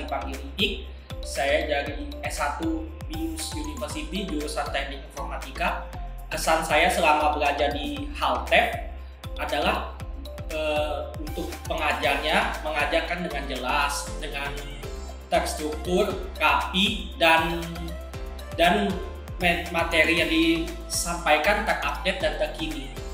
dipanggil Idik. Saya dari S1 BINUS University jurusan Teknik Informatika. Kesan saya selama belajar di Haltef adalah untuk pengajarnya mengajarkan dengan jelas, dengan terstruktur, rapi, dan materi yang disampaikan terupdate dan terkini.